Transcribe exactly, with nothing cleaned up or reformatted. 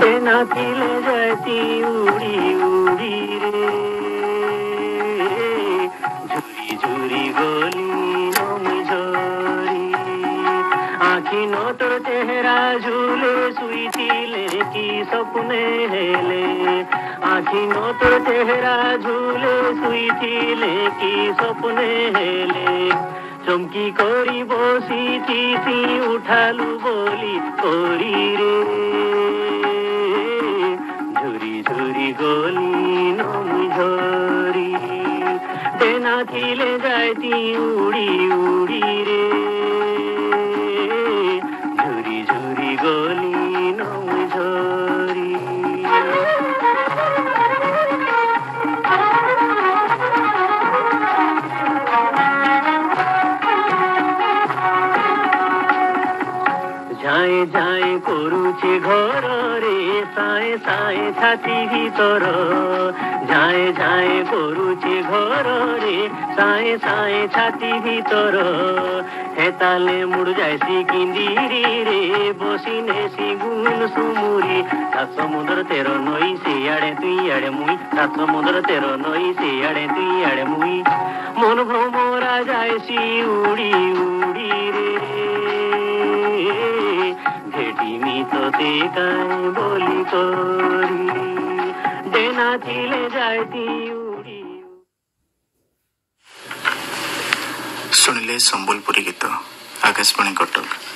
নাচিলে যাইতি উড়ি উড়ি রে ঝুরি ঝুরি গলি নমি ঝরি আখি নতর চেহারা ঝুলে শুইছিলে কি স্বপ্নে হেলে আখি নতর চেহারা ঝুলে শুইছিলে কি স্বপ্নে হেলে চমকি করি বসিছি উঠালু বলি করি রে ঝুরি ঝুরি গলি নমি ঝরি নাচিলে যাইতি উড়ি উড়ি রে ঝুরি ঝুরি গলি নমি ঝরি যায় যায় করুছে ঘর রে সায় সায় ছাতি ভিতর যায় যায় করুছে ঘর রে সায় সায় ছাতি ভিতর হেতালে মুড় যাইছি কিন্দিরি রে বসিনে সিগুন সুমুরি সাত সমুদ্র তেরো নই সিয়াড়ে তুই আড়ে মুই সাত সমুদ্র তেরো নই সিয়াড়ে তুই আড়ে মুই মন ভ্রমরা যাইছি উড়ি উড়ি রে ভেটিমি তোতে কাই বলি করি দে নাচিলে যাইতি উড়ি। ଶୁଣିଲେ ସମ୍ବଲପୁରୀ ଗୀତ ଆକାଶବାଣୀ କଟକ।